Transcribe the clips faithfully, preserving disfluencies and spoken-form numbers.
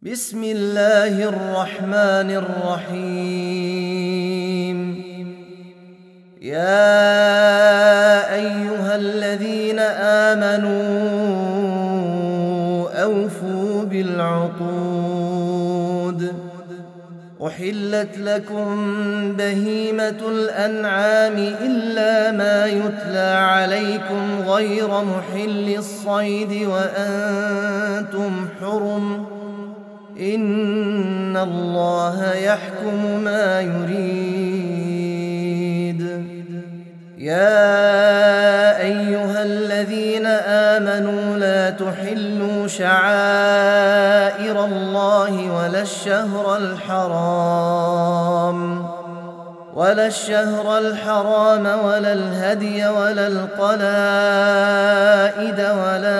بسم الله الرحمن الرحيم. يا أيها الذين آمنوا أوفوا بالعقود. أحلت لكم بهيمة الأنعام إلا ما يتلى عليكم غير محل الصيد وأنتم حرم، إن الله يحكم ما يريد. يا أيها الذين آمنوا لا تحلوا شعائر الله ولا الشهر الحرام ولا الشهر الحرام ولا الهدي ولا القلائد ولا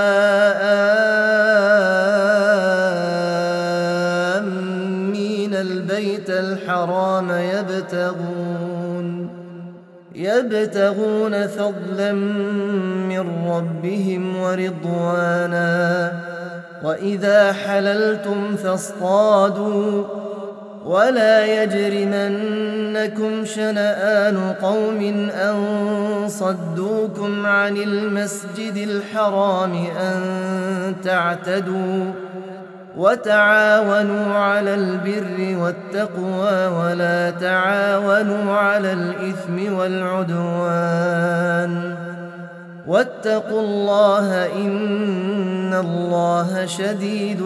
آمين البيت الحرام يبتغون يبتغون فضلا من ربهم ورضوانا. وإذا حللتم فاصطادوا ولا يجرمنكم شنآن قوم أن صدوكم عن المسجد الحرام أن تعتدوا، وتعاونوا على البر والتقوى ولا تعاونوا على الإثم والعدوان، واتقوا الله إن الله شديد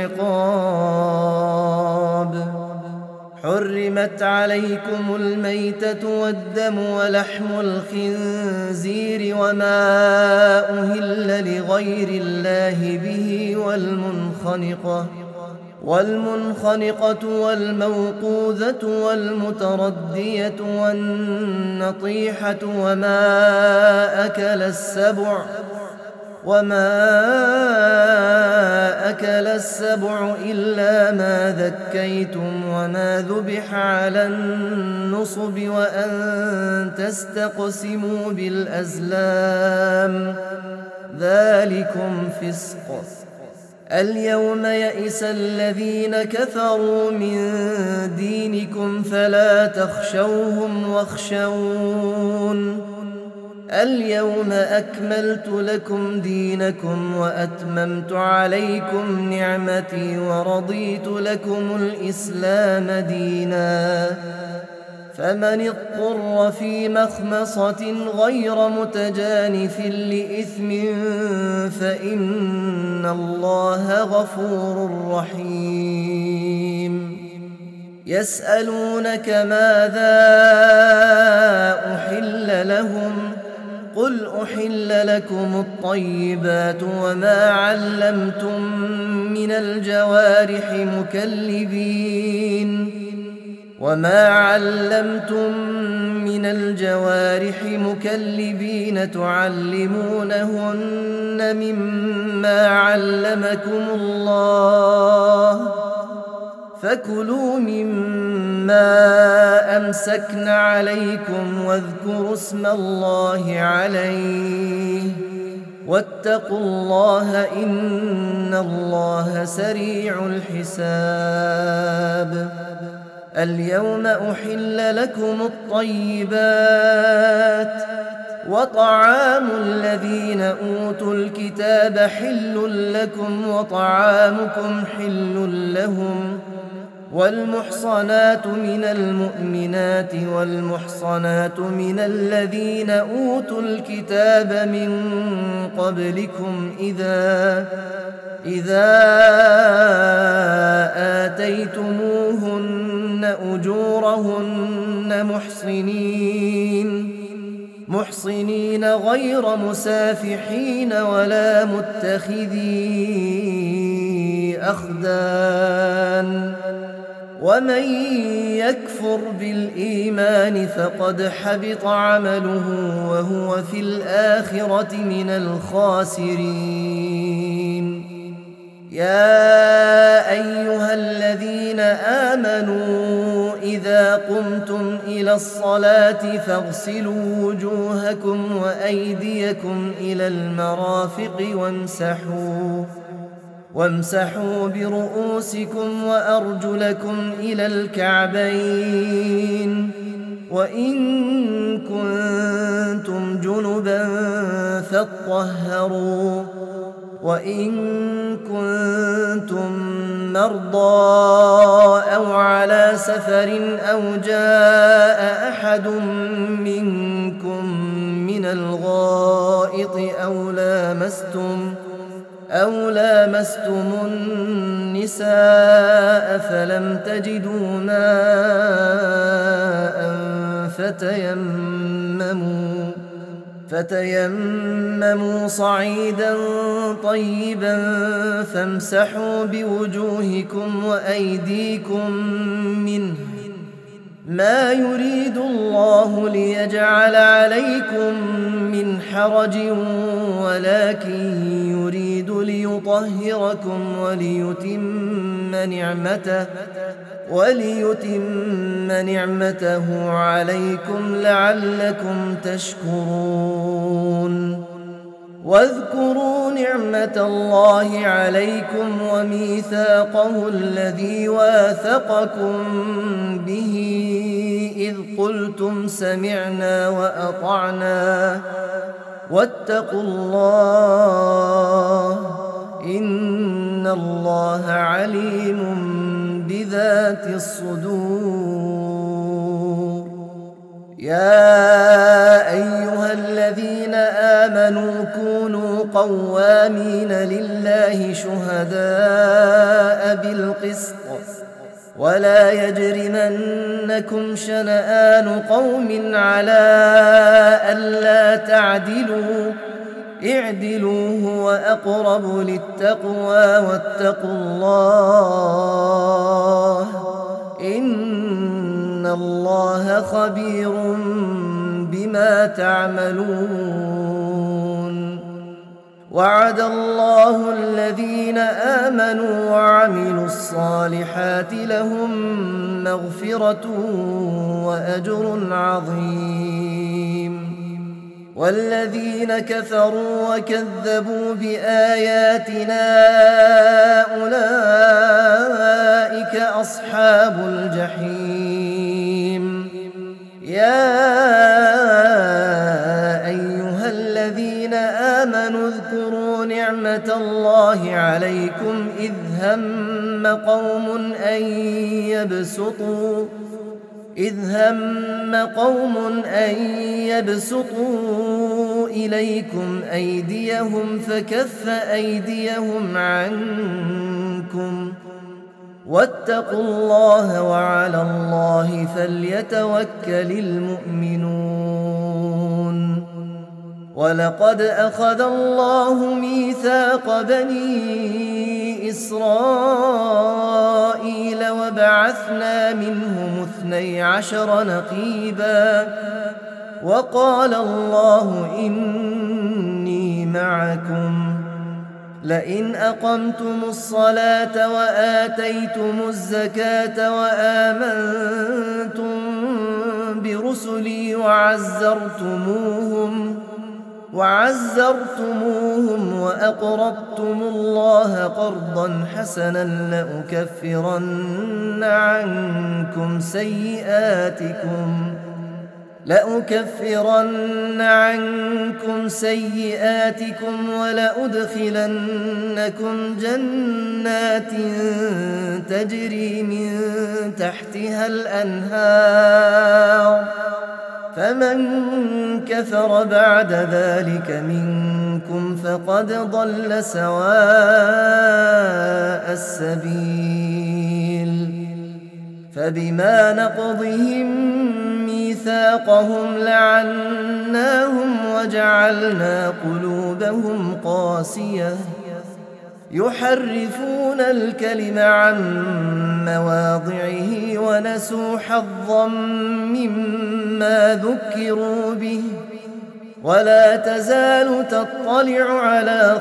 العقاب. حرمت عليكم الميتة والدم ولحم الخنزير وما أهل لغير الله به والمنخنقة والمنخنقة والموقوذة والمتردية والنطيحة وما أكل السبع وما أكل السبع إلا ما ذكيتم وما ذبح على النصب وأن تستقسموا بالأزلام، ذلكم فسق. اليوم يئس الذين كفروا من دينكم فلا تخشوهم واخشون. اليوم أكملت لكم دينكم وأتممت عليكم نعمتي ورضيت لكم الإسلام دينا. فمن اضطر في مخمصة غير متجانف لإثم فإن الله غفور رحيم. يسألونك ماذا أحل لهم؟ قل أحل لكم الطيبات وما علمتم من الجوارح مكلبين وما علمتم من الجوارح مكلبين تعلمونهن مما علمكم الله، فكلوا مما أمسكن عليكم واذكروا اسم الله عليه، واتقوا الله إن الله سريع الحساب. اليوم أحل لكم الطيبات وطعام الذين أوتوا الكتاب حل لكم وطعامكم حل لهم، والمحصنات من المؤمنات والمحصنات من الذين أوتوا الكتاب من قبلكم إذا إذا آتيتموهن أجورهن محصنين محصنين غير مسافحين ولا متخذي أخدان، ومن يكفر بالإيمان فقد حبط عمله وهو في الآخرة من الخاسرين. يا أيها الذين آمنوا إذا قمتم إلى الصلاة فاغسلوا وجوهكم وأيديكم إلى المرافق وامسحوا وامسحوا برؤوسكم وأرجلكم إلى الكعبين وإن كنتم جنبا فاطهروا وإن كنتم مرضى أو على سفر أو جاء أحد منكم من الغائط أو لامستم أو لامستم النساء فلم تجدوا ماء فتيمموا فتيمموا صعيدا طيبا فامسحوا بوجوهكم وأيديكم منه ما يريد الله ليجعل عليكم من حرج ولكن يريد ليطهركم وليتم نعمته وليتم نعمته عليكم لعلكم تشكرون واذكروا نعمة الله عليكم وميثاقه الذي واثقكم به إذ قلتم سمعنا وأطعنا واتقوا الله إن الله عليم بذات الصدور يا أيها الذين آمنوا كونوا قوامين لله شهداء بالقسط ولا يجرمنكم شنآن قوم على ألا تعدلوا اعدلوا هو أقرب للتقوى واتقوا الله إن الله خبير بما تعملون وعد الله الذين آمنوا وعملوا الصالحات لهم مغفرة وأجر عظيم والذين كفروا وكذبوا بآياتنا أولئك أصحاب الجحيم يا أيها الذين آمنوا اذكروا نعمة الله عليكم إذ هم قوم أن يبسطوا إذ هم قوم أن يبسطوا إليكم أيديهم فكف أيديهم عنكم واتقوا الله وعلى الله فليتوكل المؤمنون ولقد أخذ الله ميثاق بني إسرائيل وبعثنا منهم اثني عشر نقيبا وقال الله إني معكم لئن أقمتم الصلاة وآتيتم الزكاة وآمنتم برسلي وعزرتموهم وعزرتموهم وأقرضتم الله قرضا حسنا لأكفرن عنكم سيئاتكم لأكفرن عنكم سيئاتكم ولأدخلنكم جنات تجري من تحتها الأنهار فمن كفر بعد ذلك منكم فقد ضل سواء السبيل فبما نقضهم ميثاقهم لعناهم وجعلنا قلوبهم قاسية يحرفون الكلم عن مواضعه ونسوا حظا مما ذكروا به ولا تزال تطلع على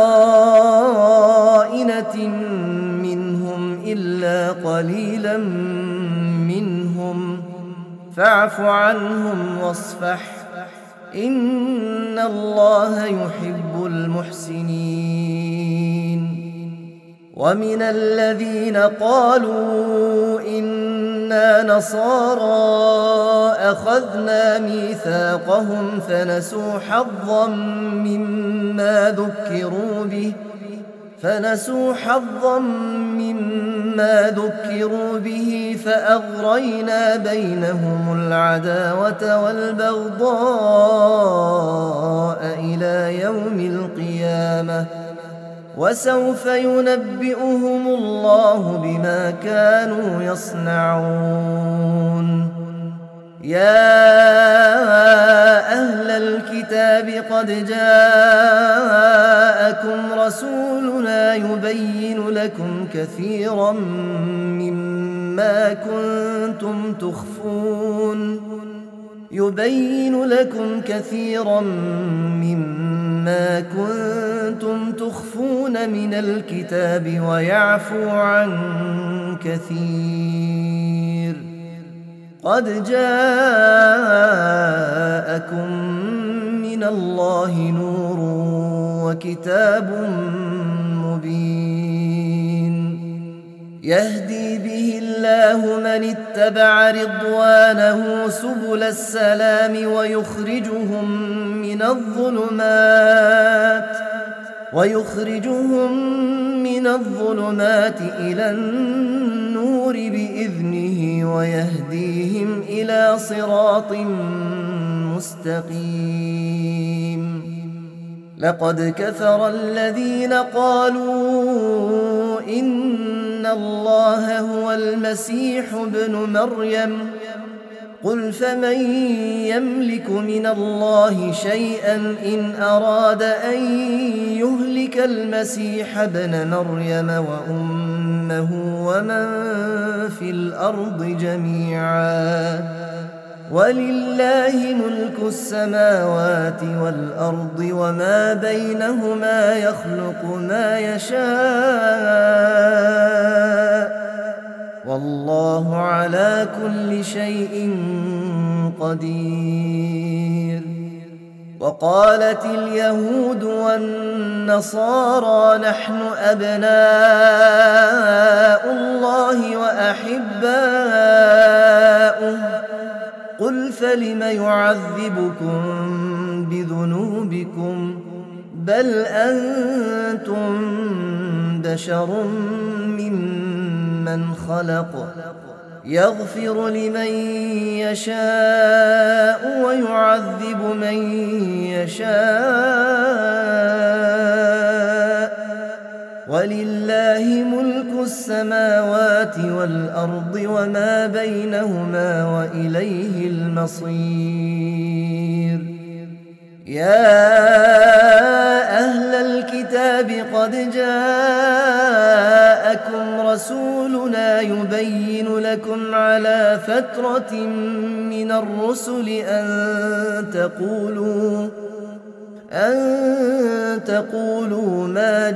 خائنة منهم إلا قليلا منهم فاعف عنهم واصفح إن الله يحب المحسنين ومن الذين قالوا إنا نصارى أخذنا ميثاقهم فنسوا حظا مما ذكروا به فنسوا حظا مما ذكروا به فأغرينا بينهم العداوة والبغضاء إلى يوم القيامة وسوف ينبئهم الله بما كانوا يصنعون. يا أهل الكتاب قد جاءكم رسولنا يبين لكم كثيرا مما كنتم تخفون يبين لكم كثيرا مما كنتم تخفون من الكتاب ويعفو عن كثير. قد جاءكم من الله نور وكتاب مبين يهدي به الله من اتبع رضوانه سبل السلام ويخرجهم من الظلمات ويخرجهم من الظلمات إلى النور بإذنه ويهديهم إلى صراط مستقيم. لقد كفر الذين قالوا إن الله هو المسيح ابن مريم قل فمن يملك من الله شيئا إن أراد أن يهلك المسيح ابن مريم وأمه ومن في الأرض جميعا ولله ملك السماوات والأرض وما بينهما يخلق ما يشاء والله على كل شيء قدير. وقالت اليهود والنصارى نحن أبناء الله وأحباؤه قل فلم يعذبكم بذنوبكم بل أنتم بشر ممن خلق يغفر لمن يشاء ويعذب من يشاء ولله ملك السماوات والأرض وما بينهما وإليه المصير. يا أهل الكتاب قد جاءكم رسولنا يبين لكم على فترة من الرسل أن تقولوا أن تقولوا ما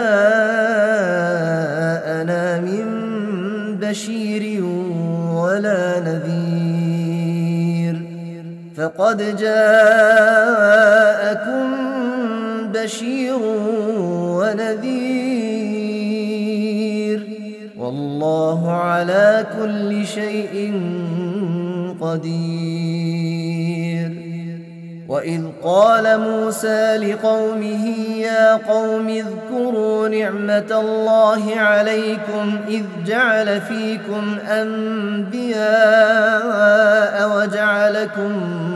جاءنا من بشير ولا نذير فقد جاءكم بشير ونذير والله على كل شيء قدير. وإذ قال موسى لقومه يا قوم اذكروا نعمة الله عليكم إذ جعل فيكم أنبياء وجعلكم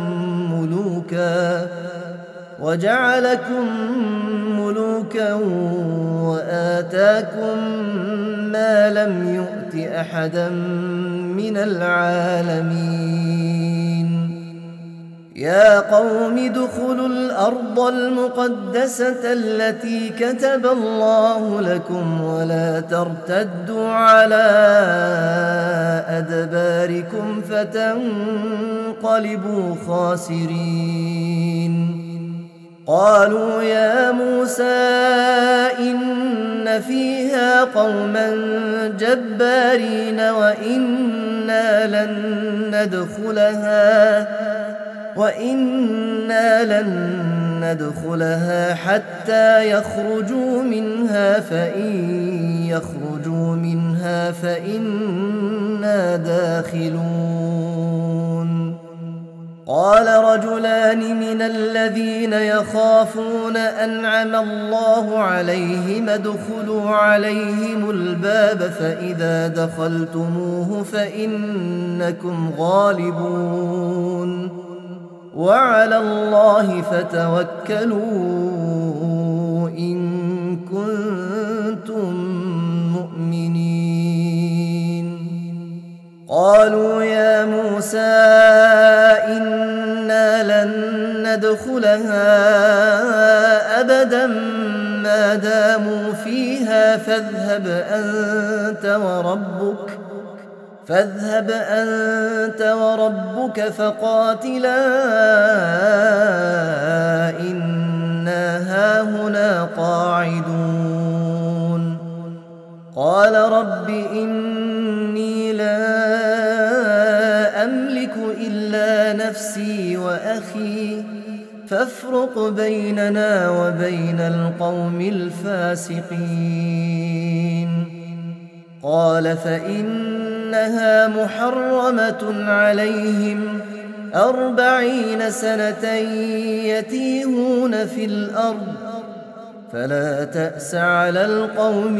ملوكا وجعلكم ملوكا وآتاكم ما لم يؤت أحدا من العالمين. يا قوم ادخلوا الأرض المقدسة التي كتب الله لكم ولا ترتدوا على أدباركم فتنقلبوا خاسرين. قالوا يا موسى إن فيها قوما جبارين وإنا لن ندخلها وإنا لن ندخلها حتى يخرجوا منها فإن يخرجوا منها فإنا داخلون. قال رجلان من الذين يخافون أنعم الله عليهم ادخلوا عليهم الباب فإذا دخلتموه فإنكم غالبون وعلى الله فتوكلوا إن كنتم مؤمنين. قالوا يا موسى إنا لن ندخلها أبدا ما داموا فيها فاذهب أنت وربك فاذهب أنت وربك فقاتلا إنا هاهنا قاعدون. قال رب إني لا أملك إلا نفسي وأخي فافرق بيننا وبين القوم الفاسقين. قال فإنها محرمة عليهم أربعين سنة يتيهون في الأرض فلا تأس على القوم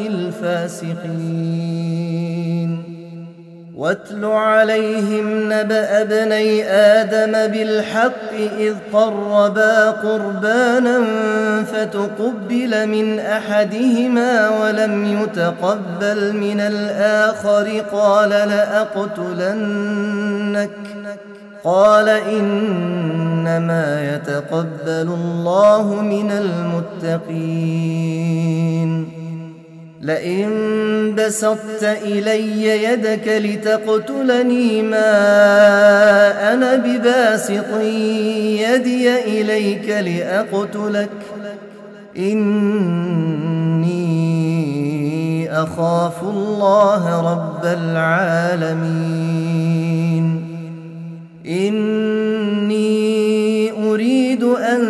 الفاسقين. واتل عليهم نبأ ابني آدم بالحق إذ قربا قربانا فتقبل من أحدهما ولم يتقبل من الآخر قال لأقتلنك قال إنما يتقبل الله من المتقين. لئن بسطت إلي يدك لتقتلني ما أنا بباسط يدي إليك لأقتلك إني أخاف الله رب العالمين. إني أريد أن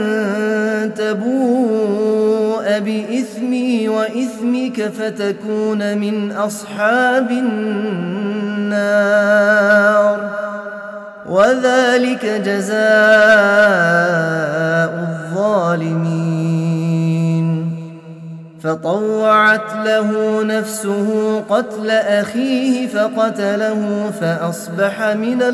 تبوء بإثمي وإثمك فتكون من أصحاب النار وذلك جزاء الظالمين. فطوعت له نفسه قتل أخيه فقتله فأصبح من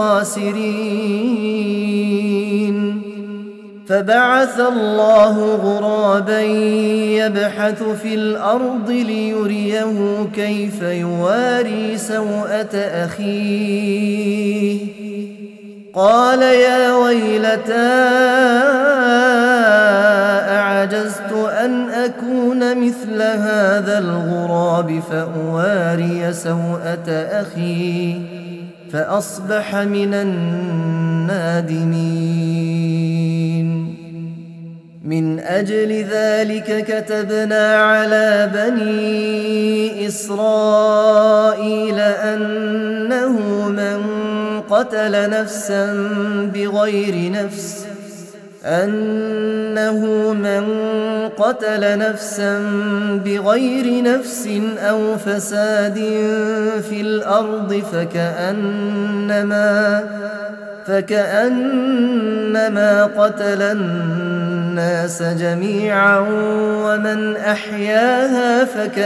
الخاسرين. فبعث الله غرابا يبحث في الأرض ليريه كيف يواري سوءة أخيه قال يا ويلتى أعجزت أن أكون مثل هذا الغراب فأواري سوءة أخي فأصبح من النادمين. من أجل ذلك كتبنا على بني إسرائيل أنه من قتل نفسا بغير نفس أنه من قتل نفسا بغير نفس أو فساد في الأرض فكأنما فكأنما قتل الناس جميعا ومن أحياها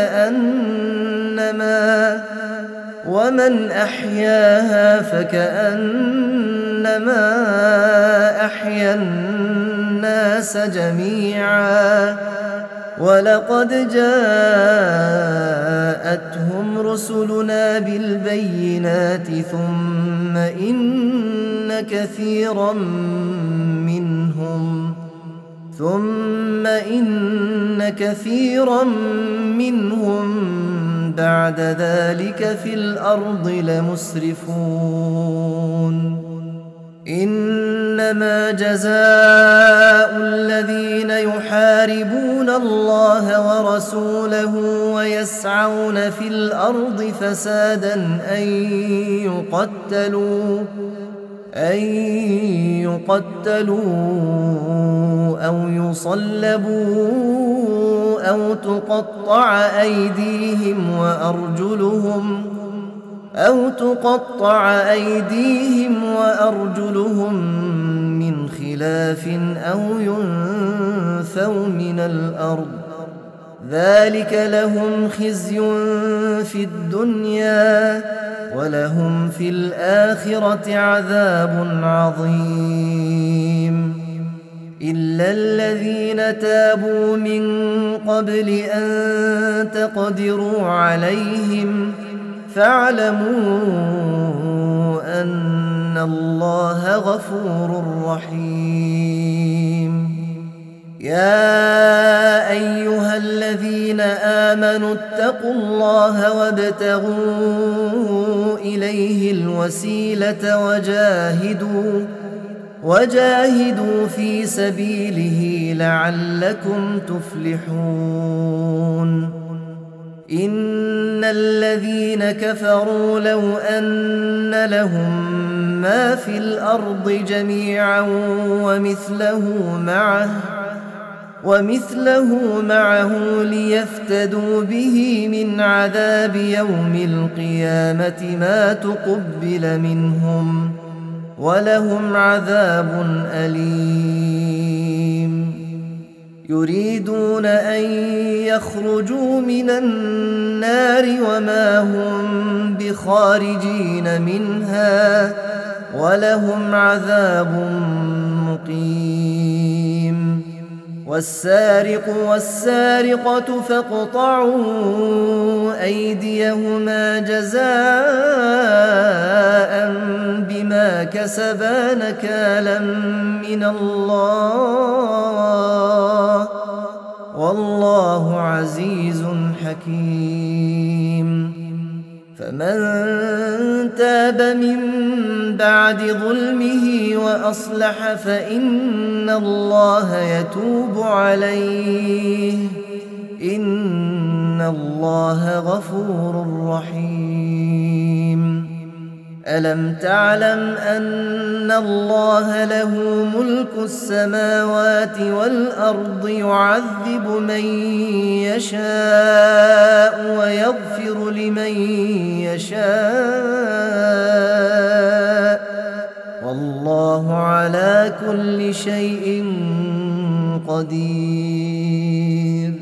فكأنما ومن أحياها فكأنما أحيا الناس جميعا ولقد جاءتهم رسلنا بالبينات ثم إن كثيرا منهم ثم إن كثيرا منهم بعد ذلك في الأرض لمسرفون. إنما جزاء الذين يحاربون الله ورسوله ويسعون في الأرض فسادا أن يقتلوا أن يقتلوا أو يصلبوا أو تقطع أيديهم وأرجلهم أو تقطع أيديهم وأرجلهم من خلاف أو ينفوا من الأرض ذلك لهم خزي في الدنيا ولهم في الآخرة عذاب عظيم إلا الذين تابوا من قبل أن تقدروا عليهم فاعلموا أن الله غفور رحيم يا أيها الذين آمنوا اتقوا الله وابتغوا إليه الوسيلة وجاهدوا وجاهدوا في سبيله لعلكم تفلحون إن الذين كفروا لو أن لهم ما في الأرض جميعا ومثله معه ومثله معه ليفتدوا به من عذاب يوم القيامة ما تقبل منهم ولهم عذاب أليم يريدون أن يخرجوا من النار وما هم بخارجين منها ولهم عذاب مقيم والسارق والسارقة فاقطعوا أيديهما جزاء بما كسبا نكالا من الله والله عزيز حكيم فمن تاب من بعد ظلمه وأصلح فإن الله يتوب عليه إن الله غفور رحيم ألم تعلم أن الله له ملك السماوات والأرض يعذب من يشاء ويغفر لمن يشاء والله على كل شيء قدير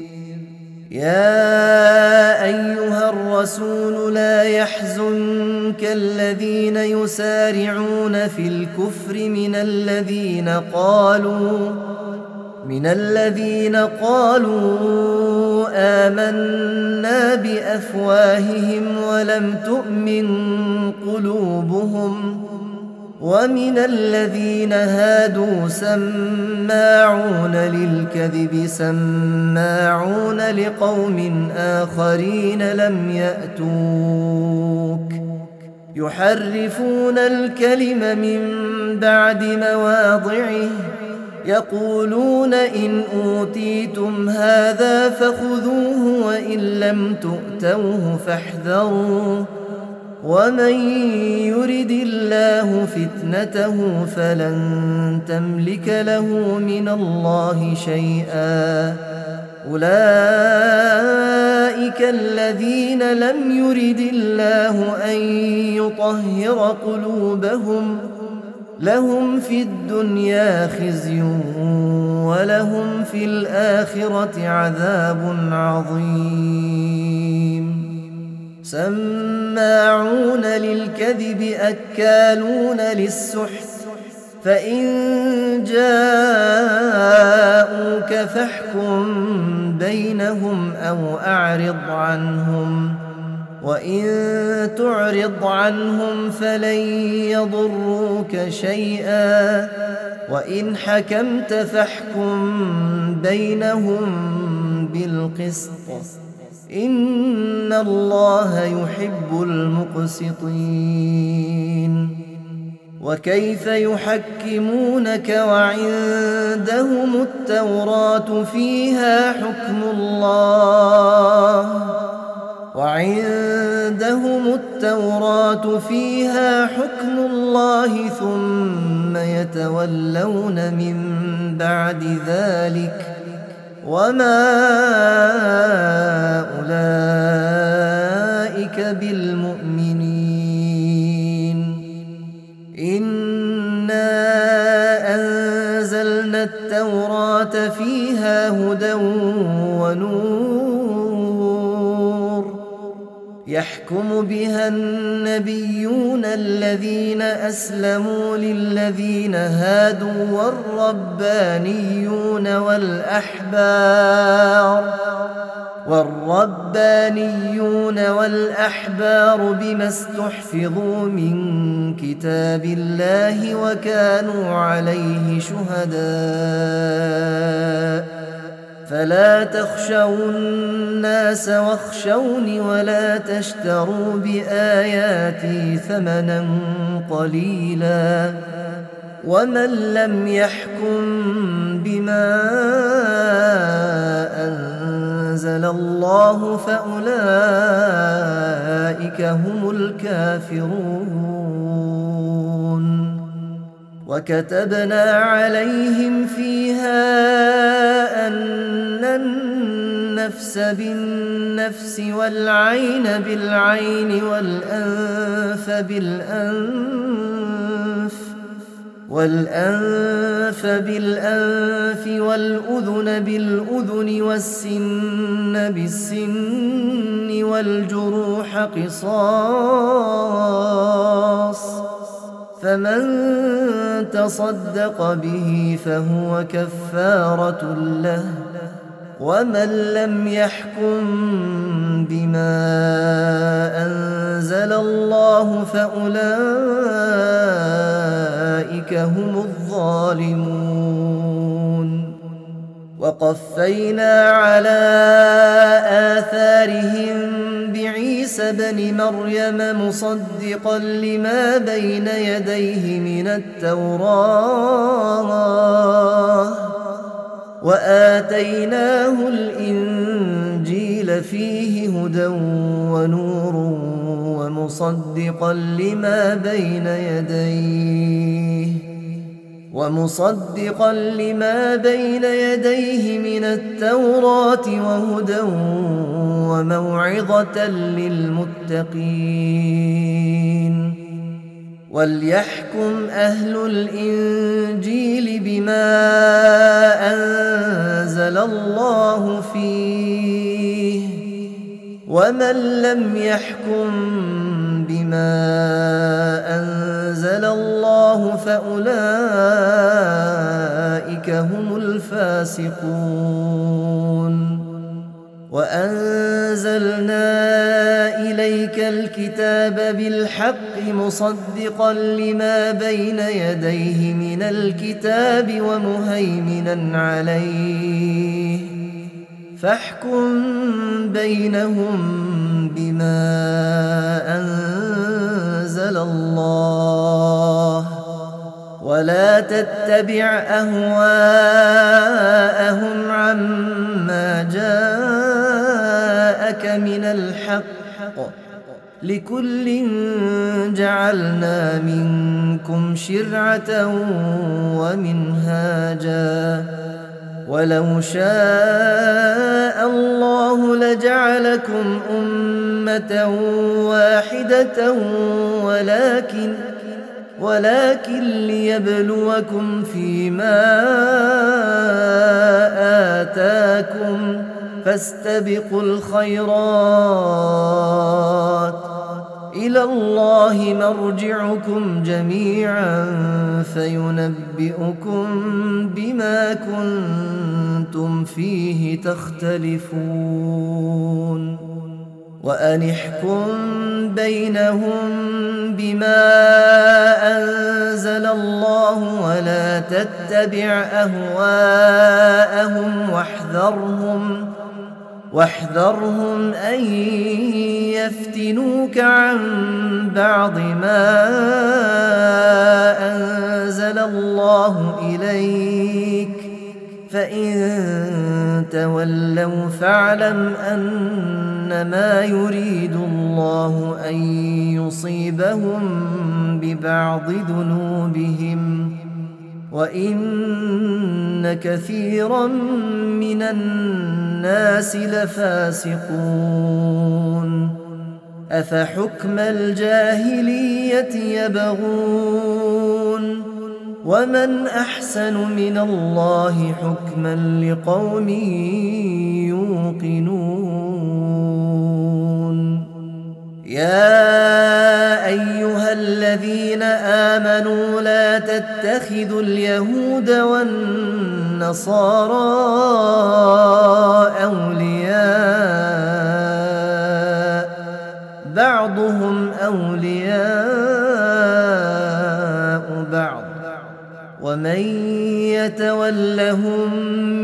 يا أيها الرسول لا يحزنك الذين يسارعون في الكفر من الذين قالوا من الذين قالوا آمنا بأفواههم ولم تؤمن قلوبهم ومن الذين هادوا سماعون للكذب سماعون لقوم آخرين لم يأتوك يحرفون الكلم من بعد مواضعه يقولون إن أوتيتم هذا فخذوه وإن لم تؤتوه فاحذروا ومن يرد الله فتنته فلن تملك له من الله شيئا أولئك الذين لم يرد الله أن يطهر قلوبهم لهم في الدنيا خزي ولهم في الآخرة عذاب عظيم سماعون للكذب أكالون للسحت فإن جاءوك فاحكم بينهم أو أعرض عنهم وإن تعرض عنهم فلن يضروك شيئا وإن حكمت فاحكم بينهم بالقسط إن الله يحب المقسطين وكيف يحكمونك وعندهم التوراة فيها حكم الله وعندهم التوراة فيها حكم الله ثم يتولون من بعد ذلك وما أولئك بالمؤمنين. إنا أنزلنا التوراة فيها هدى ونور يحكم بها النبيون الذين أسلموا للذين هادوا والربانيون والأحبار والربانيون والأحبار بما استحفظوا من كتاب الله وكانوا عليه شهداء فلا تخشوا الناس واخشوني ولا تشتروا بآياتي ثمنا قليلا ومن لم يحكم بما أنزل الله فأولئك هم الكافرون. وكتبنا عليهم فيها أن النفس بالنفس والعين بالعين والأنف بالأنف والأنف بالأنف والأذن بالأذن والسن بالسن والجروح قصاص فمن تصدق به فهو كفارة له ومن لم يحكم بما أنزل الله فأولئك هم الظالمون. وقفينا على آثارهم بعيسى بن مريم مصدقا لما بين يديه من التوراة وآتيناه الإنجيل فيه هدى ونور ومصدقا لما بين يديه ومصدقا لما بين يديه من التوراة وهدى وموعظة للمتقين. وليحكم أهل الإنجيل بما أنزل الله فيه ومن لم يحكم بما أنزل الله فأولئك هم الفاسقون. وأنزلنا إليك الكتاب بالحق مصدقا لما بين يديه من الكتاب ومهيمنا عليه فاحكم بينهم بما أنزل الله ولا تتبع أهواءهم عما جاءك من الحق لكل جعلنا منكم شرعة ومنهاجا ولو شاء الله لجعلكم أمة واحدة ولكن ولكن ليبلوكم فيما آتاكم فاستبقوا الخيرات إلى الله مرجعكم جميعا فينبئكم بما كنتم فيه تختلفون. وأن احكم بينهم بما أنزل الله ولا تتبع أهواءهم واحذرهم واحذرهم أن يفتنوك عن بعض ما أنزل الله إليك فإن تولوا فاعلم أن إنما يريد الله أن يصيبهم ببعض ذنوبهم وإن كثيرا من الناس لفاسقون أفحكم الجاهلية يبغون ومن أحسن من الله حكما لقوم يوقنون يا أيها الذين آمنوا لا تتخذوا اليهود والنصارى أولياء بعضهم أولياء بعض ومن يتولهم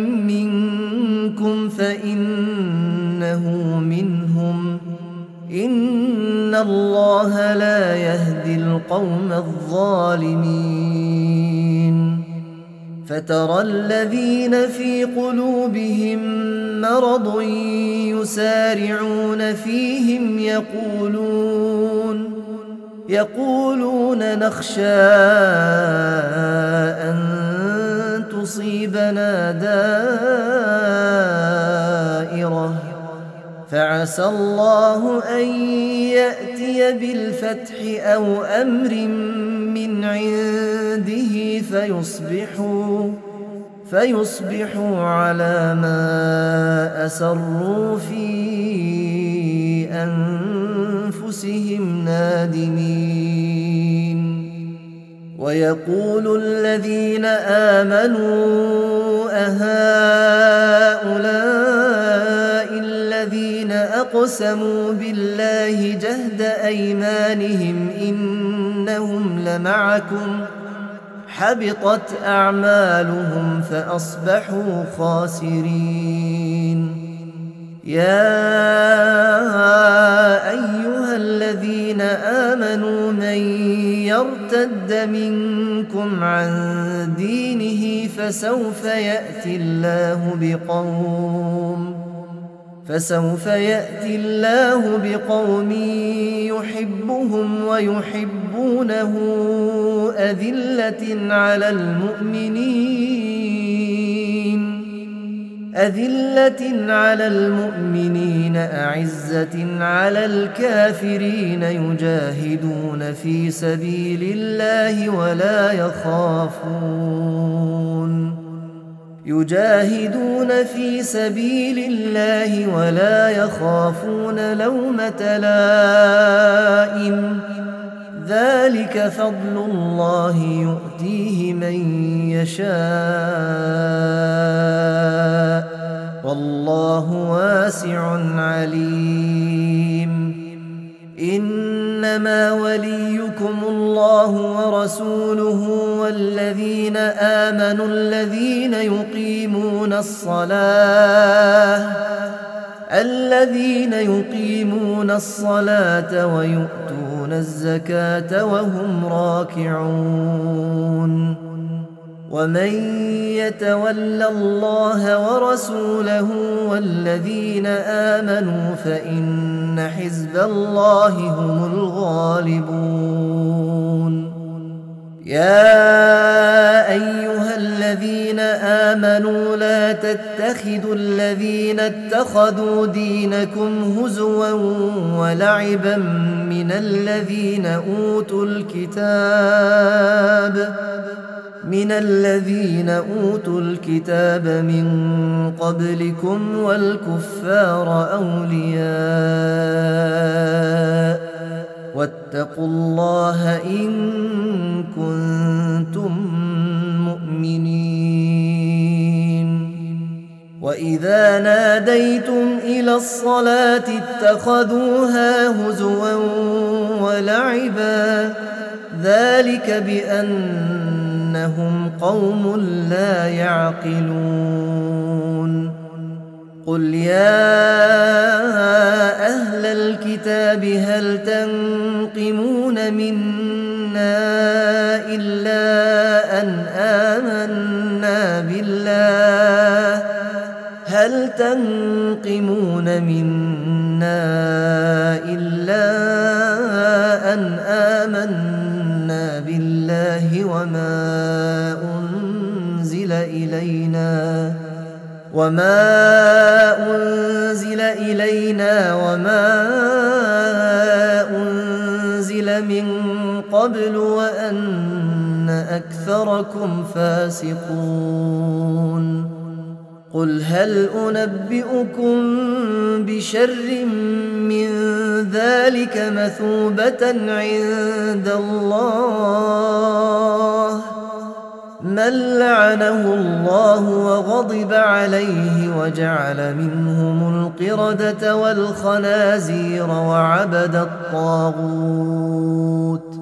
منكم فإنه منهم إن الله لا يهدي القوم الظالمين فترى الذين في قلوبهم مرض يسارعون فيهم يقولون يقولون نخشى أن تصيبنا دائرة فعسى الله أن يأتي بالفتح أو أمر من عنده فيصبحوا فيصبحوا على ما أسروا في أنفسهم نادمين ويقول الذين آمنوا أهؤلاء الذين أقسموا بالله جهد أيمانهم إنهم لمعكم حبطت أعمالهم فأصبحوا خاسرين يا أيها الذين آمنوا من يرتد منكم عن دينه فسوف يأتي الله بقوم فسوف يأتي الله بقوم يحبهم ويحبونه أذلة على المؤمنين أذلة على المؤمنين أعزة على الكافرين يجاهدون في سبيل الله ولا يخافون يجاهدون في سبيل الله ولا يخافون لومة لائم ذلك فضل الله يؤتيه من يشاء والله واسع عليم إنما وليكم الله ورسوله والذين آمنوا الذين يقيمون الصلاة الذين يقيمون الصلاة ويؤتون الزكاة وهم راكعون ومن يتول الله ورسوله والذين آمنوا فإن حزب الله هم الغالبون يا أيها الذين آمنوا لا تتخذوا الذين اتخذوا دينكم هزوا ولعبا من الذين أوتوا الكتاب من الذين أوتوا الكتاب من قبلكم والكفار أولياء واتقوا الله إن كنتم مؤمنين وإذا ناديتم إلى الصلاة اتخذوها هزوا ولعبا ذلك بأنهم قوم لا يعقلون قل يا أهل الكتاب هل تنقمون منا إلا أن آمنا بالله هل تنقمون منا إلا أن آمنا بالله وما أنزل إلينا وما أنزل إلينا وما أنزل من قبل وأن أكثركم فاسقون قل هل أنبئكم بشر من ذلك مثوبة عند الله من لعنه الله وغضب عليه وجعل منهم القردة والخنازير وعبد الطاغوت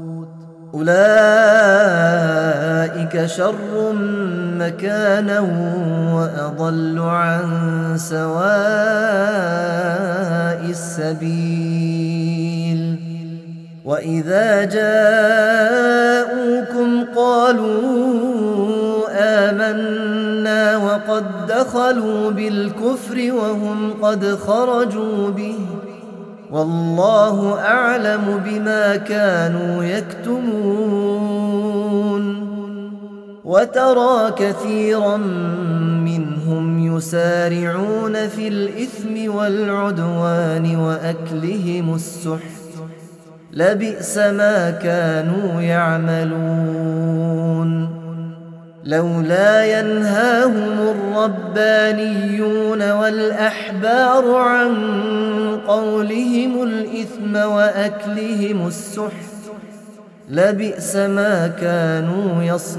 أولئك شر مكانا وأضل عن سواء السبيل وإذا جاءوكم قالوا آمنا وقد دخلوا بالكفر وهم قد خرجوا به والله أعلم بما كانوا يكتمون وترى كثيرا منهم يسارعون في الإثم والعدوان وأكلهم السحت لبئس ما كانوا يعملون لولا ينهاهم الربانيون والأحبار عن قولهم الإثم وأكلهم السحت لبئس ما كانوا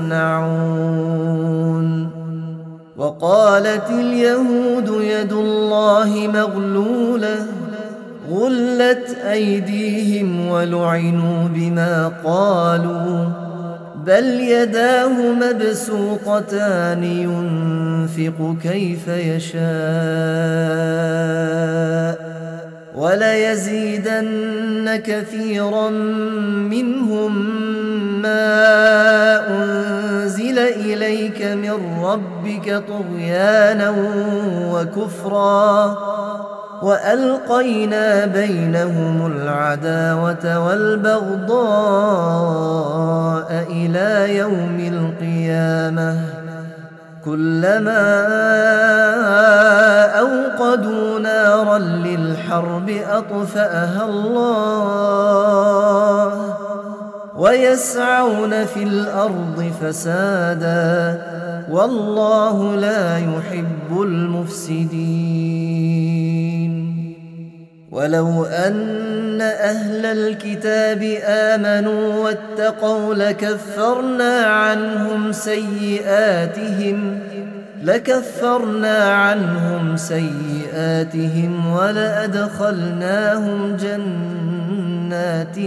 يصنعون وقالت اليهود يد الله مغلولة غلت أيديهم ولعنوا بما قالوا بل يداه مبسوطتان ينفق كيف يشاء وليزيدن كثيرا منهم ما أنزل إليك من ربك طغيانا وكفرا وألقينا بينهم العداوة والبغضاء إلى يوم القيامة كلما أوقدوا نارا للحرب أطفأها الله ويسعون في الأرض فسادا والله لا يحب المفسدين ولو أن أهل الكتاب آمنوا واتقوا لكفرنا عنهم سيئاتهم لكفرنا عنهم سيئاتهم ولأدخلناهم جنات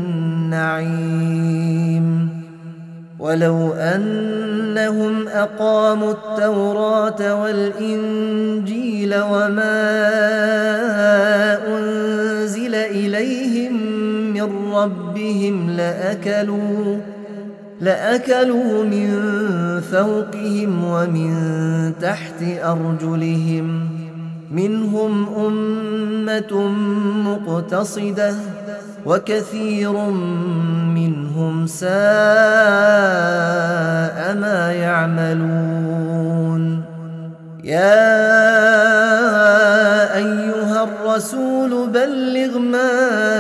النعيم ولو أنهم أقاموا التوراة والإنجيل وما أنزل إليهم من ربهم لأكلوا لأكلوا من فوقهم ومن تحت أرجلهم منهم أمة مقتصدة وكثير منهم ساء ما يعملون يا أيها الرسول بلغ ما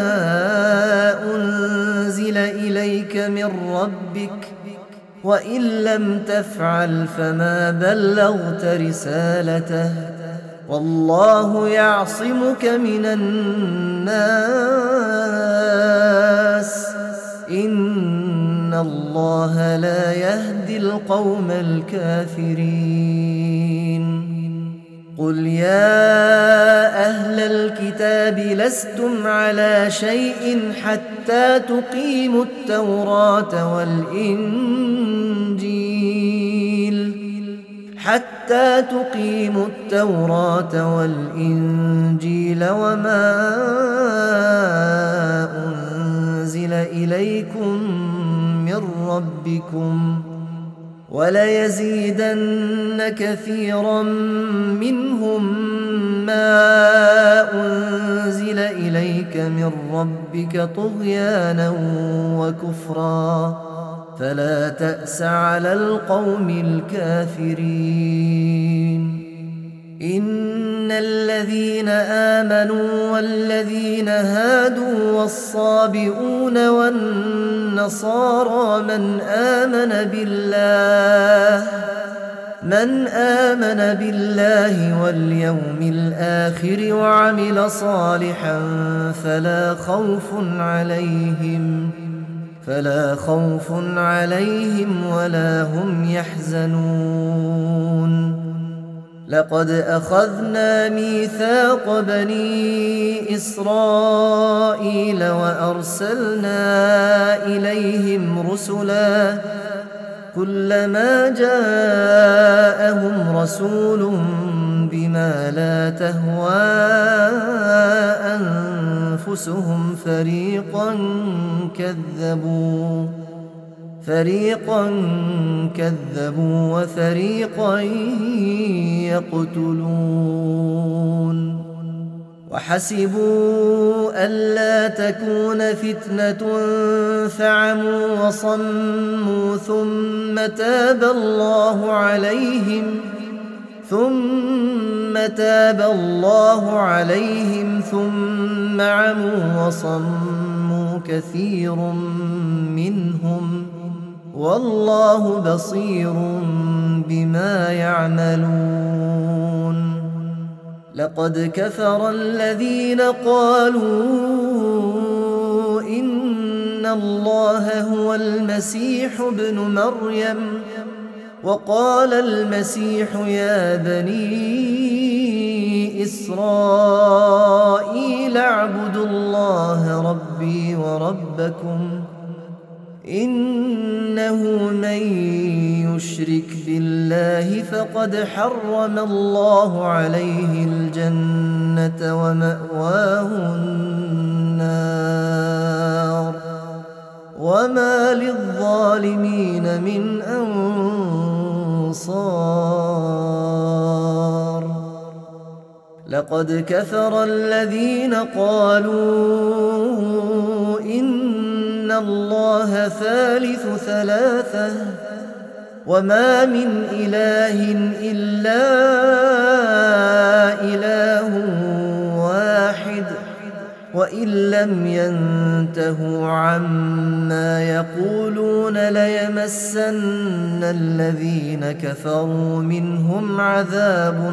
أنزل إليك من ربك وإن لم تفعل فما بلغت رسالته والله يعصمك من الناس إن الله لا يهدي القوم الكافرين قل يا أهل الكتاب لستم على شيء حتى تقيموا التوراة والإنجيل حتى تقيموا التوراة والإنجيل وما أنزل إليكم من ربكم وليزيدن كثيرا منهم ما أنزل إليك من ربك طغيانا وكفرا فلا تأس على القوم الكافرين. إن الذين آمنوا والذين هادوا والصابئون والنصارى من آمن بالله من آمن بالله واليوم الآخر وعمل صالحا فلا خوف عليهم فلا خوف عليهم ولا هم يحزنون. لقد أخذنا ميثاق بني إسرائيل وأرسلنا إليهم رسلا كلما جاءهم رسول بما لا تهوى أنفسهم فريقا كذبوا فريقا كذبوا وفريقا يقتلون. وحسبوا ألا تكون فتنة فعموا وصموا ثم تاب الله عليهم ثم تاب الله عليهم ثم عموا وصموا كثير منهم والله بصير بما يعملون. لقد كفر الذين قالوا إن الله هو المسيح ابن مريم وقال المسيح يا بني إسرائيل اعبدوا الله ربي وربكم إنه من يشرك بالله فقد حرم الله عليه الجنة ومأواه النار وما للظالمين من أنصار. لقد كفر الذين قالوا إن الله ثالث ثلاثة وما من إله إلا إله واحد وإن لم ينتهوا عما يقولون ليمسن الذين كفروا منهم عذاب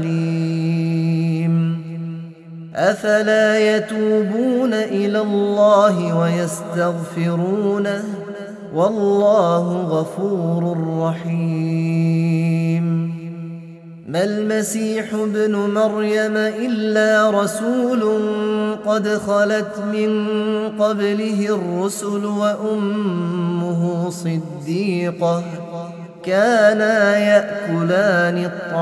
أليم. أفلا يتوبون إلى الله ويستغفرونه والله غفور رحيم. ما المسيح ابن مريم إلا رسول قد خلت من قبله الرسل وأمه صديقة كانا يأكلان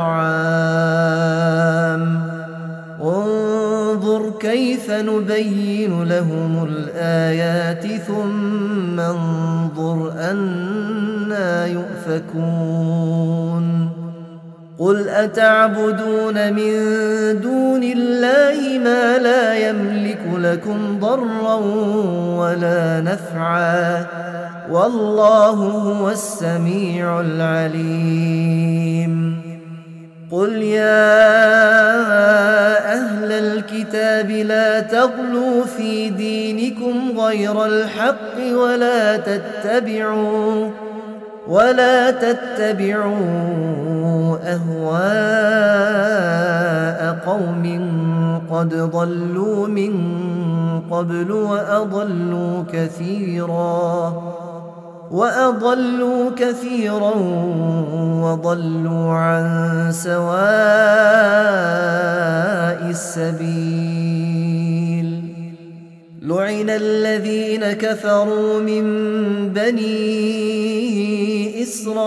الطعام انظر كيف نبين لهم الآيات ثم انظر أنى يؤفكون. قل أتعبدون من دون الله ما لا يملك لكم ضرا ولا نفعا والله هو السميع العليم. قل يا أهل الكتاب لا تغلوا في دينكم غير الحق ولا تتبعوا ولا تتبعوا أهواء قوم قد ضلوا من قبل وأضلوا كثيرا وأضلوا كثيرا وضلوا عن سواء السبيل. لعن الذين كفروا من بني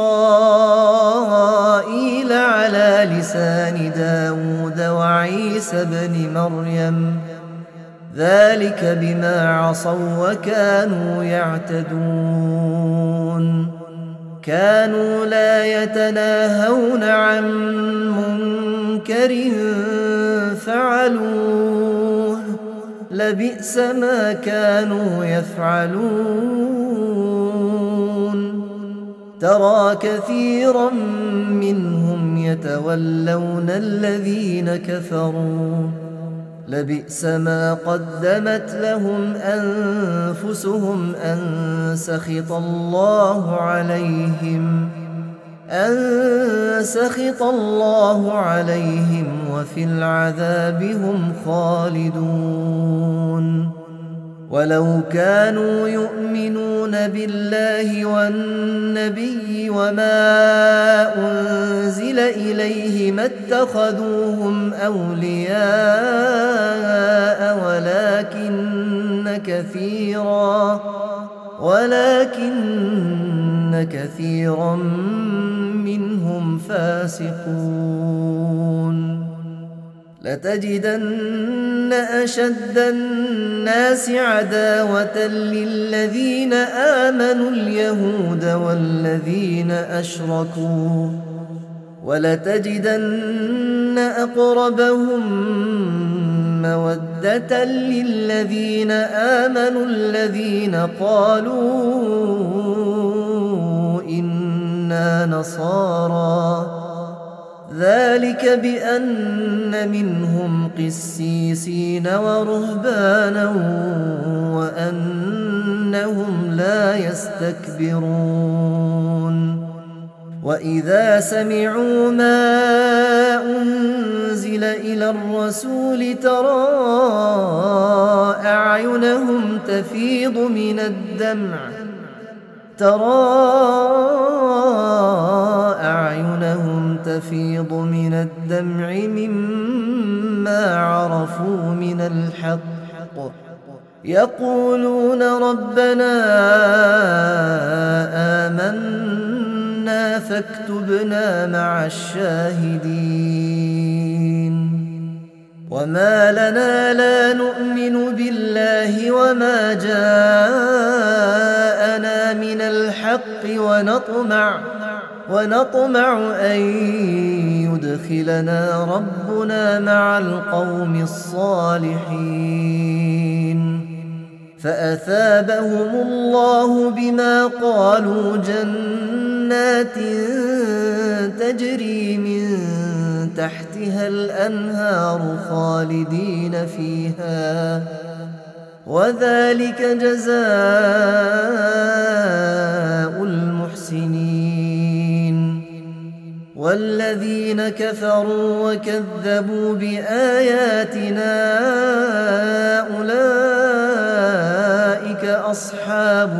إسرائيل على لسان داود وعيسى بن مريم ذلك بما عصوا وكانوا يعتدون. كانوا لا يتناهون عن منكر فعلوه لبئس ما كانوا يفعلون ترى كثيرا منهم يتولون الذين كفروا لبئس ما قدمت لهم أنفسهم أن سخط الله عليهم أن سخط الله عليهم وفي العذاب هم خالدون ولو كانوا يؤمنون بالله والنبي وما أنزل إليه ما اتخذوهم أولياء ولكن كثيرا ولكن كثيرا منهم فاسقون لتجدن أشد الناس عداوة للذين آمنوا اليهود والذين أشركوا ولتجدن أقربهم مودة للذين آمنوا الذين قالوا إنا نصارى ذلك بأن منهم قسيسين ورهبانا وأنهم لا يستكبرون وإذا سمعوا ما أنزل إلى الرسول ترى أعينهم تفيض من الدمع ترى أعينهم تفيض من الدمع مما عرفوا من الحق يقولون ربنا آمنا فاكتبنا مع الشاهدين وما لنا لا نؤمن بالله وما جاءنا من الحق ونطمع ونطمع أن يدخلنا ربنا مع القوم الصالحين فأثابهم الله بما قالوا جنات تجري من تحتها الأنهار خالدين فيها وذلك جزاء المحسنين والذين كفروا وكذبوا بآياتنا أولئك أصحاب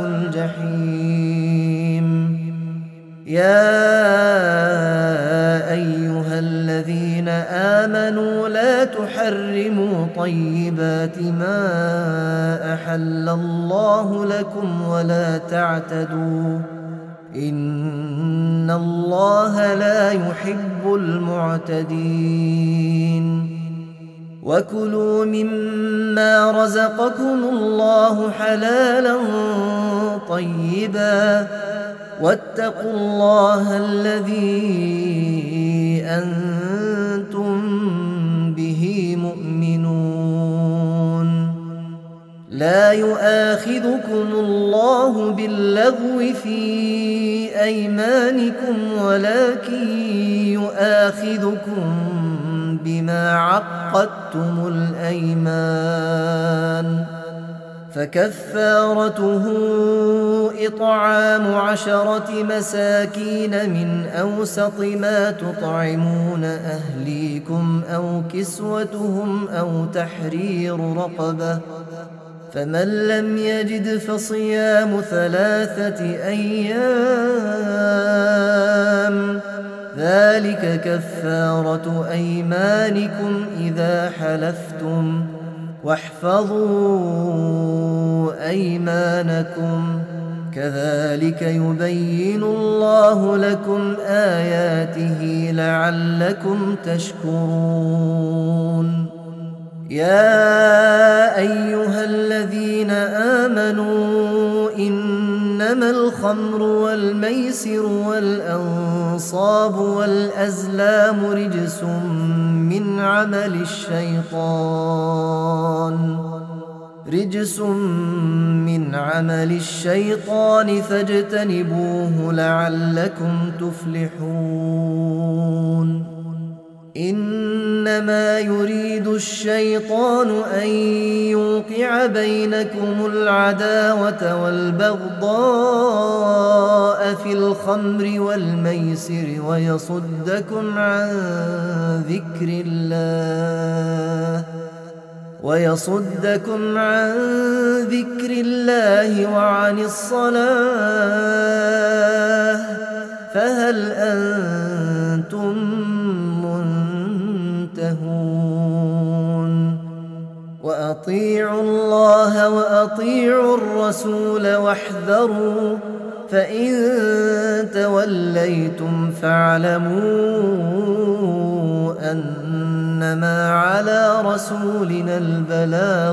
الجحيم يا أيها الذين آمنوا لا تحرموا طيبات ما أحل الله لكم ولا تعتدوا إن الله لا يحب المعتدين وكلوا مما رزقكم الله حلالا طيبا واتقوا الله الذي أنتم به مؤمنون لا يؤاخذكم الله باللغو في أيمانكم ولكن يؤاخذكم بما عقدتم الأيمان فكفارته إطعام عشرة مساكين من أوسط ما تطعمون أهليكم أو كسوتهم أو تحرير رقبة فمن لم يجد فصيام ثلاثة أيام ذلك كفارة أيمانكم إذا حلفتم واحفظوا أيمانكم كذلك يبين الله لكم آياته لعلكم تشكرون يا أيها الذين آمنوا إن إنما الخمر والميسر والأنصاب والأزلام رجس من عمل الشيطان رجس من عمل الشيطان فاجتنبوه لعلكم تفلحون إنما يريد الشيطان أن يوقع بينكم العداوة والبغضاء في الخمر والميسر ويصدكم عن ذكر الله ويصدكم عن ذكر الله وعن الصلاة فهل أنتم منتهون وأطيعوا الله وأطيعوا الرسول واحذروا فإن توليتم فاعلموا أنما على رسولنا البلاغ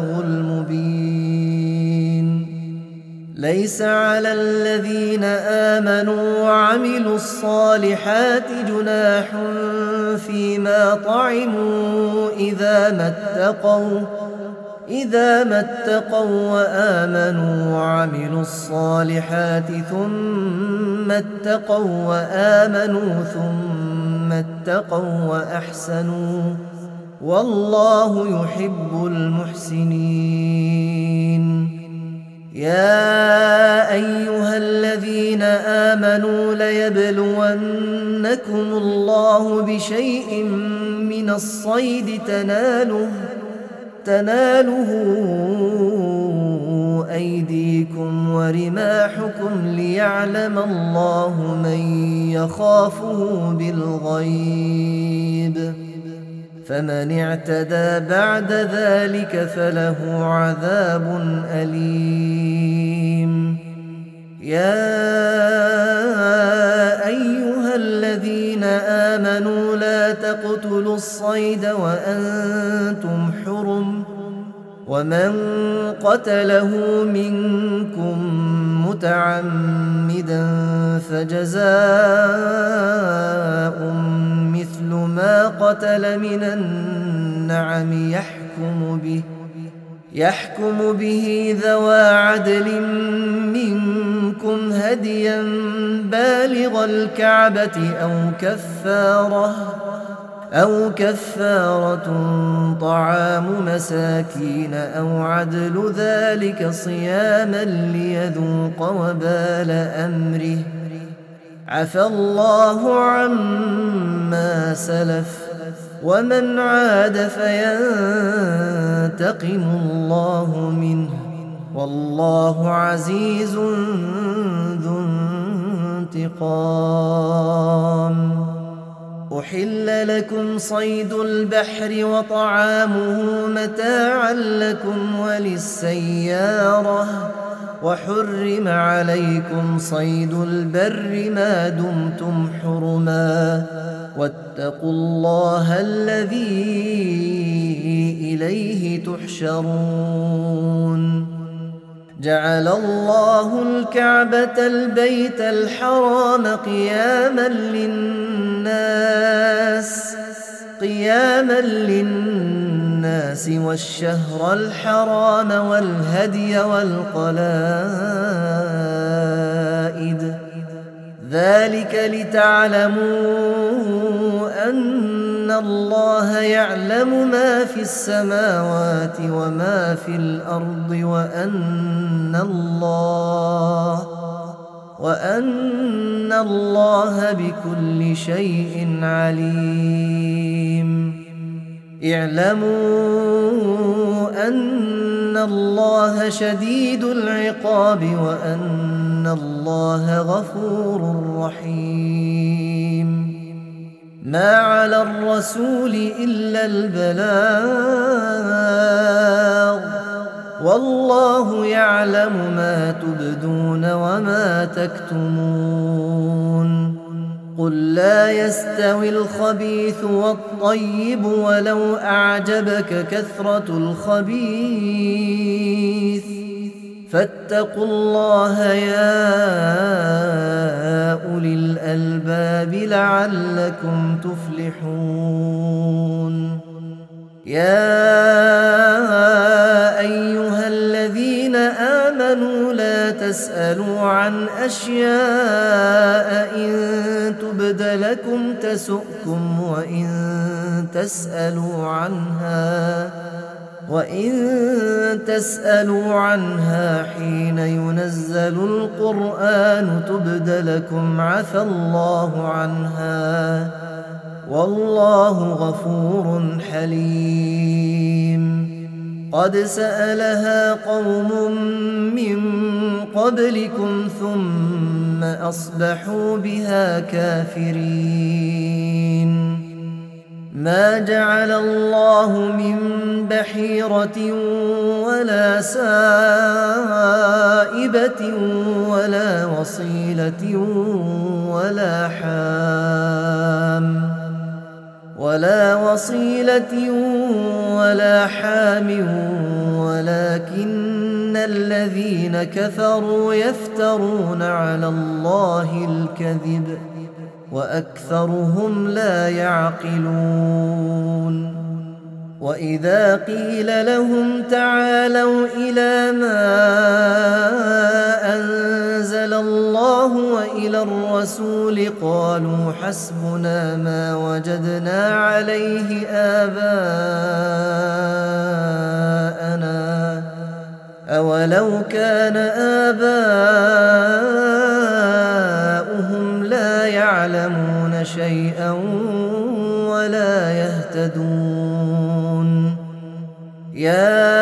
المبين ليس على الذين آمنوا وعملوا الصالحات جناح فيما طعموا إذا ما اتقوا إذا ما اتقوا وآمنوا وعملوا الصالحات ثم اتقوا وآمنوا ثم اتقوا وأحسنوا والله يحب المحسنين يا أيها الذين آمنوا ليبلونكم الله بشيء من الصيد تناله تناله أيديكم ورماحكم ليعلم الله من يخافه بالغيب فمن اعتدى بعد ذلك فله عذاب أليم يا أيها الذين آمنوا لا تقتلوا الصيد وأنتم حرم ومن قتله منكم متعمدا فجزاء مثل ما قتل من النعم يحكم به يحكم به ذوى عدل منكم هديا بالغ الكعبة أو كفارة أو كفارة طعام مساكين أو عدل ذلك صياما ليذوق وبال أمره عفى الله عما سلف ومن عاد فينتقم الله منه والله عزيز ذو انتقام أحل لكم صيد البحر وطعامه متاعا لكم وللسيارة وحرم عليكم صيد البر ما دمتم حرما واتقوا الله الذي إليه تحشرون جعل الله الكعبة البيت الحرام قياما للناس قياما للناس والشهر الحرام والهدي والقلائد ذلك لتعلموا أن الله يعلم ما في السماوات وما في الأرض وأن الله وأن الله بكل شيء عليم اعلموا أن الله شديد العقاب وأن الله غفور رحيم ما على الرسول إلا البلاغ والله يعلم ما تبدون وما تكتمون قل لا يستوي الخبيث والطيب ولو أعجبك كثرة الخبيث فاتقوا الله يا أولي الألباب لعلكم تفلحون. يا أيها الذين آمنوا لا تسألوا عن أشياء إن تبد لكم تسؤكم وإن تسألوا عنها وإن تسألوا عنها حين ينزل القرآن تبد لكم عفى الله عنها والله غفور حليم. قد سألها قوم من قبلكم ثم أصبحوا بها كافرين. ما جعل الله من بحيرة ولا سائبة ولا وصيلة ولا حام ولا وصيلة ولا حام ولكن الذين كفروا يفترون على الله الكذب وأكثرهم لا يعقلون. وإذا قيل لهم تعالوا إلى ما أنزل الله وإلى الرسول قالوا حسبنا ما وجدنا عليه آباءنا أولو كان آباؤهم لا يعلمون شيئا ولا يهتدون. يا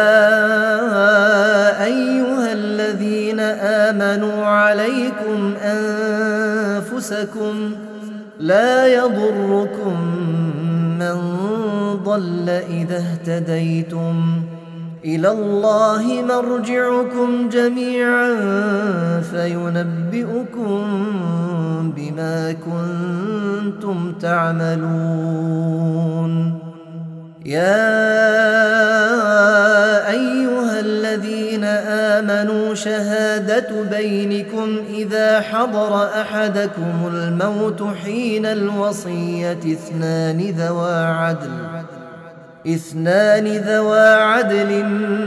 أيها الذين آمنوا عليكم أنفسكم لا يضركم من ضل إذا اهتديتم إلى الله مرجعكم جميعا فينبئكم بما كنتم تعملون. يا أيها الذين آمنوا شهادة بينكم إذا حضر أحدكم الموت حين الوصية اثنان ذوى عدل اثنان ذوى عدل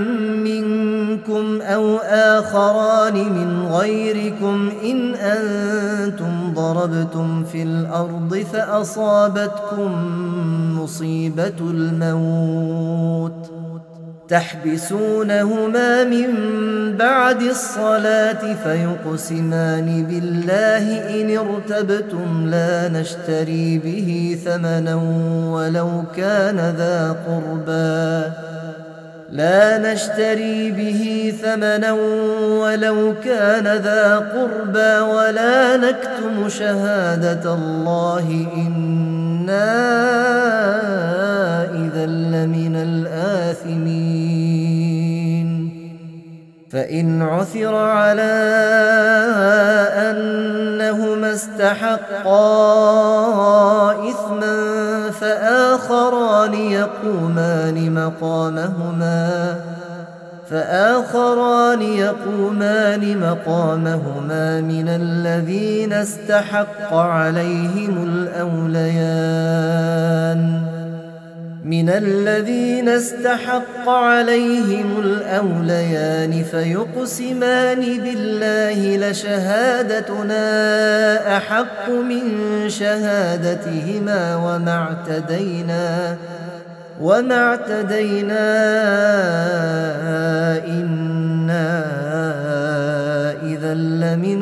منكم أو آخران من غيركم إن أنتم ضربتم في الأرض فأصابتكم مصيبة الموت تحبسونهما من بعد الصلاة فيقسمان بالله إن ارتبتم لا نشتري به ثمنا ولو كان ذا قربى لا نشتري به ثمنا ولو كان ذا قربى ولا نكتم شهادة الله إنا إذا لمن الآثمين. فإن عثر على أنهما استحقا إثما فآخران يقومان مقامهما فآخران يقومان مقامهما من الذين استحق عليهم الأوليان من الذين استحق عليهم الأوليان فيقسمان بالله لشهادتنا أحق من شهادتهما وما اعتدينا وما اعتدينا إنا إذا لمن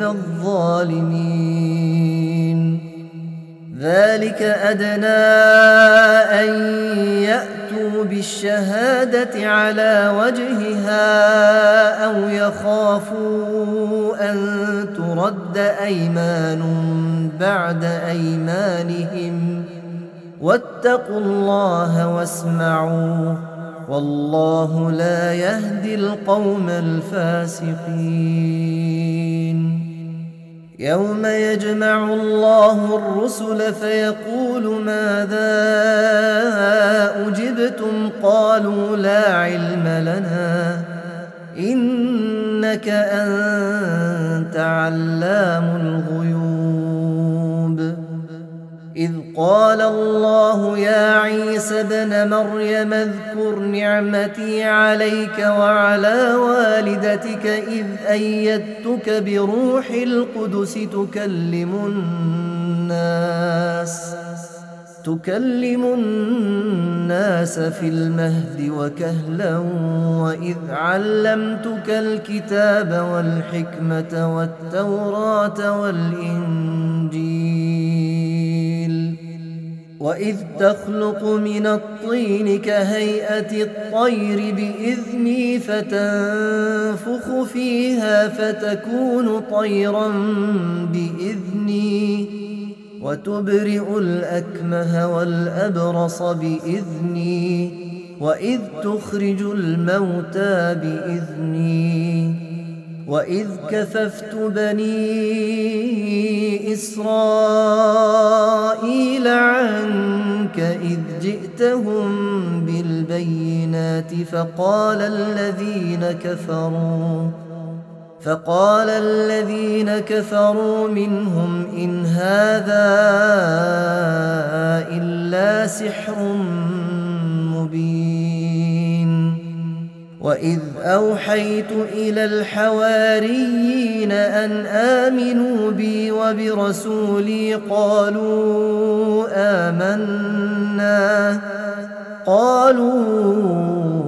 الظالمين. ذلك أدنى أن يأتوا بالشهادة على وجهها أو يخافوا أن ترد أيمان بعد أيمانهم واتقوا الله واسمعوا والله لا يهدي القوم الفاسقين. يوم يجمع الله الرسل فيقول ماذا أجبتم قالوا لا علم لنا إنك إنك أنت علام الغيوب إذ قال الله يا عيسى ابن مريم اذكر نعمتي عليك وعلى والدتك إذ أيدتك بروح القدس تكلم الناس تكلم الناس في المهد وكهلا وإذ علمتك الكتاب والحكمة والتوراة والإنجيل وإذ تخلق من الطين كهيئة الطير بإذني فتنفخ فيها فتكون طيرا بإذني وتبرئ الأكمه والأبرص بإذني وإذ تخرج الموتى بإذني وإذ كففت بني إسرائيل عنك إذ جئتهم بالبينات فقال الذين كفروا فقال الذين كفروا منهم إن هذا إلا سحر مبين وإذ أوحيت إلى الحواريين أن آمنوا بي وبرسولي قالوا آمنا قالوا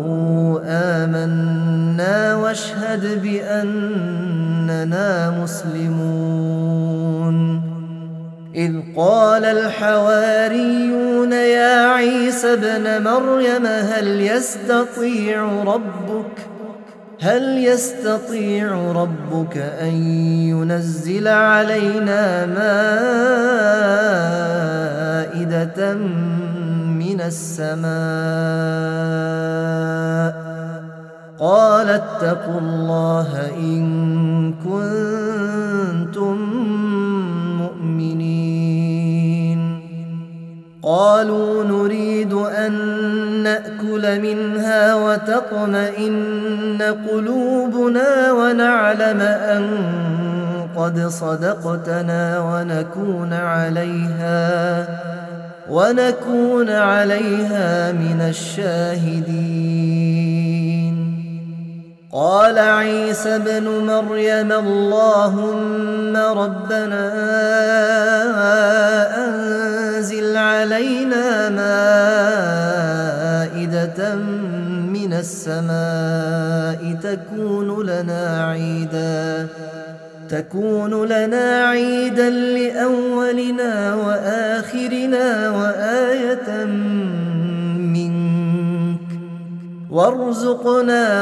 آمنا واشهد بأننا مسلمون إذ قال الحواريون يا عيسى ابن مريم هل يستطيع ربك هل يستطيع ربك أن ينزل علينا مائدة من السماء قال اتقوا الله إن كنتم مؤمنين قالوا نريد أن نأكل منها وتطمئن قلوبنا ونعلم أن قد صدقتنا ونكون عليها ونكون عليها من الشاهدين قال عيسى ابن مريم اللهم ربنا أنزل علينا مائدة من السماء تكون لنا عيدا تكون لنا عيدا لأولنا وآخرنا وآية منك وارزقنا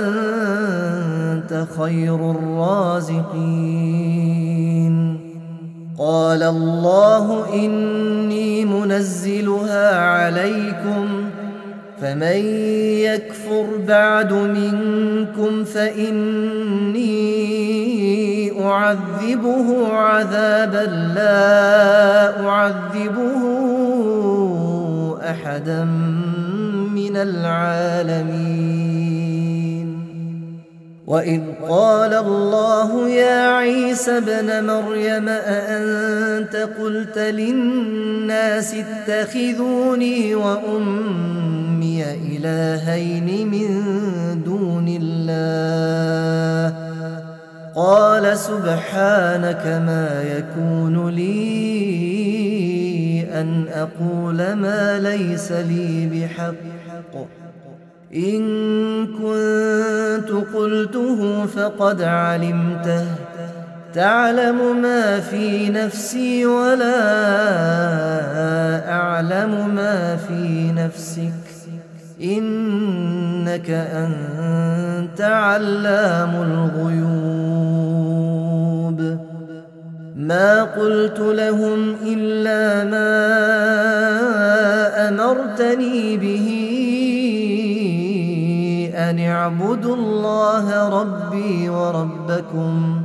وأنت خير الرازقين قال الله إني منزلها عليكم فمن يكفر بعد منكم فإني أعذبه عذابا لا أعذبه أحدا من العالمين وإذ قال الله يا عيسى ابن مريم أأنت قلت للناس اتخذوني وأمي إلهين من دون الله قال سبحانك ما يكون لي أن أقول ما ليس لي بحق إن كنت قلته فقد علمته تعلم ما في نفسي ولا أعلم ما في نفسك إنك أنت علام الغيوب ما قلت لهم إلا ما أمرتني به أن اعبدوا الله ربي وربكم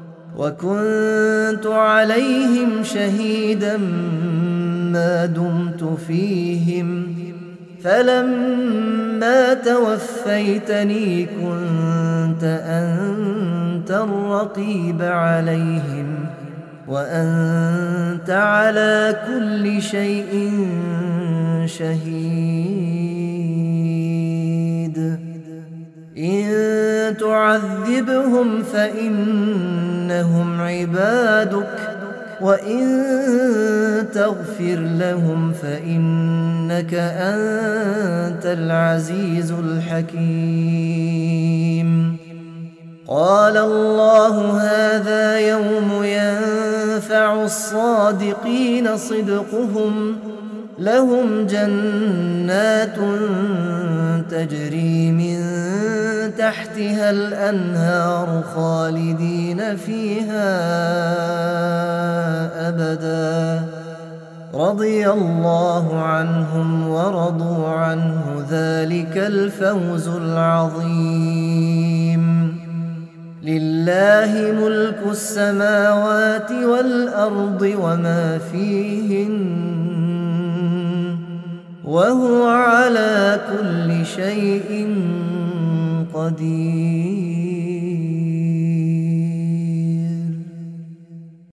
وكنت عليهم شهيدا ما دمت فيهم فلما توفيتني كنت أنت الرقيب عليهم وأنت على كل شيء شهيد إن تعذبهم فإنهم عبادك وإن تغفر لهم فإنك أنت العزيز الحكيم قال الله هذا يوم ينفع الصادقين صدقهم لهم جنات تجري من تحتها الأنهار خالدين فيها أبدا رضي الله عنهم ورضوا عنه ذلك الفوز العظيم لله ملك السماوات والأرض وما فيهن وهو على كل شيء قدير